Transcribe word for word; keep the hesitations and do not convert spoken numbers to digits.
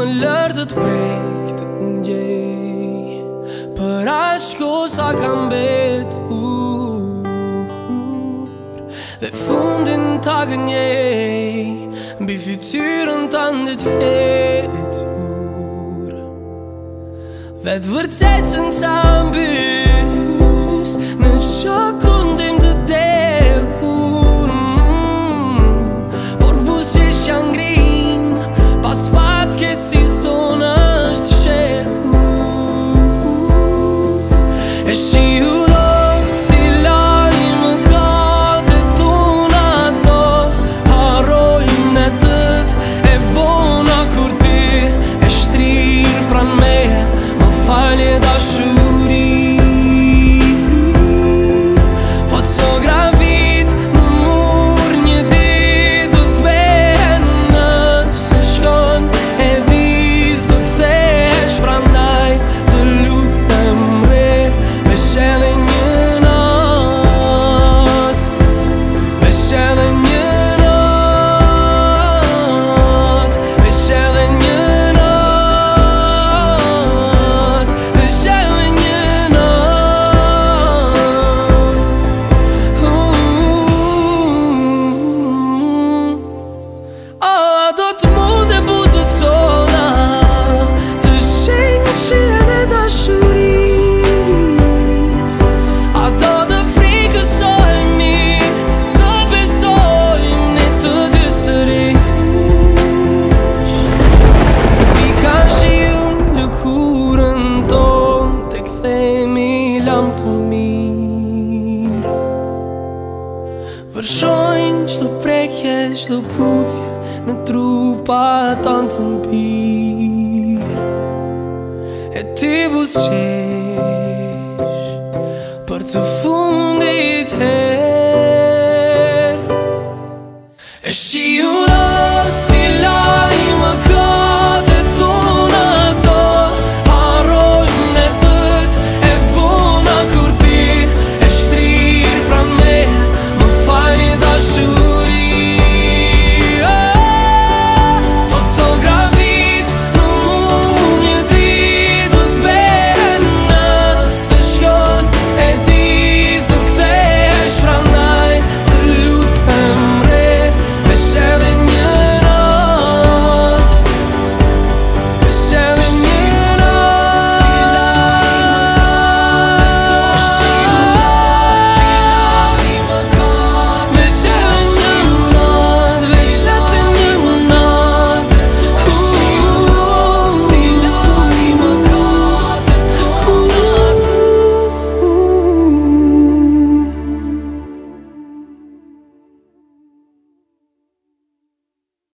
më lërë të t'prek të t'ngjej për aq kohë sa kam mbetur, dhe fundin ta gënjej mbi fytyrën tande t'fetur. Vetë vërtetën ca mbys në shokun tim të dehur, por buzëqesh janë ngrin pas fatket si sonë është shehur. E shiu do si lajmë kate tona do harrojmë netët e vona kur ti e shtrirë pran meje. Më falje dashuri, fotografit më mur një ditë u zbehen nëse shkon e dis të kthesh, prandaj të lutem re vesh edhe një nat, vesh edhe një nat, vesh edhe një nat, vesh edhe një nat. Oh, do të mund e buzët sona të shenjë shihen e dashuris, ato të frikësojmë, të besojmë ne të dy sërish. Mi kanë shiu lëkurën tonë të kthejmi lam të mirë, vërshojnë qdo prekje, qdo puthje në trupa tanë të mpirë. E ti buzëqesh për të fundit he